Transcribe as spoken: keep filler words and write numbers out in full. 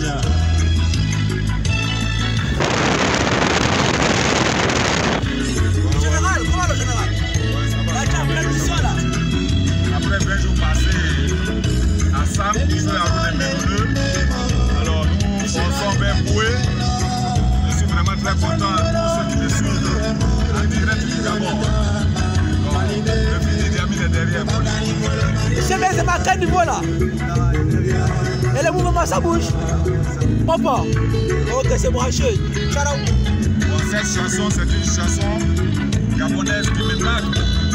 bien. Général, comment le général? Ouais, ça va. La compétition là. Après vingt jours passés à Sam, sur la route des Médouneux, alors nous fonçons vers Boué. Je suis vraiment très content de tous ceux qui me suivent en direct du Gabon. Le fils de Diamine est derrière moi. C'est bien, c'est ma quel niveau là? Et le mouvement ça bouge? Papa. Ok, c'est branché. Ciao. Bon, cette chanson, c'est une chanson gabonaise qui me marque.